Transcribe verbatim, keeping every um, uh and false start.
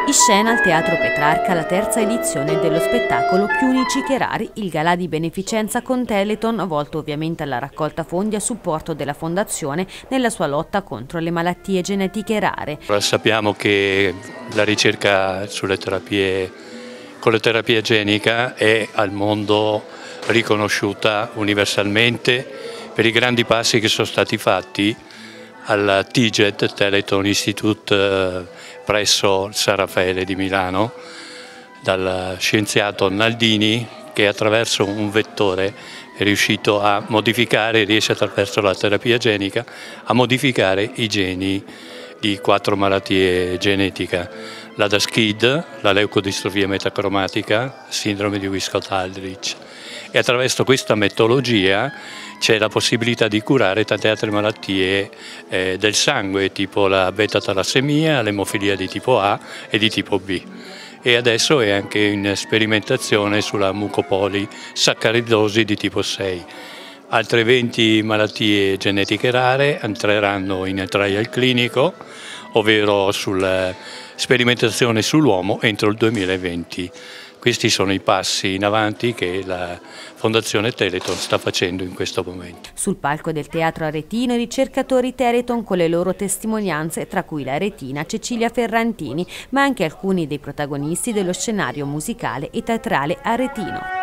In scena al Teatro Petrarca la terza edizione dello spettacolo Più unici che rari, il galà di beneficenza con Telethon, volto ovviamente alla raccolta fondi a supporto della Fondazione nella sua lotta contro le malattie genetiche rare. Sappiamo che la ricerca sulle terapie, con la terapia genica è al mondo riconosciuta universalmente per i grandi passi che sono stati fatti al T I G E T, Telethon Institute, presso il San Raffaele di Milano, dal scienziato Naldini, che attraverso un vettore è riuscito a modificare, riesce attraverso la terapia genica a modificare i geni di quattro malattie genetiche: la D A S C I D, la leucodistrofia metacromatica, sindrome di Wiskott-Aldrich. E attraverso questa metodologia c'è la possibilità di curare tante altre malattie eh, del sangue, tipo la beta-talassemia, l'emofilia di tipo A e di tipo B. E adesso è anche in sperimentazione sulla mucopolisaccharidosi di tipo sei. Altre venti malattie genetiche rare entreranno in trial clinico, ovvero sulla sperimentazione sull'uomo entro il duemilaventi. Questi sono i passi in avanti che la Fondazione Telethon sta facendo in questo momento. Sul palco del Teatro Aretino i ricercatori Telethon con le loro testimonianze, tra cui la retina Cecilia Ferrantini, ma anche alcuni dei protagonisti dello scenario musicale e teatrale aretino.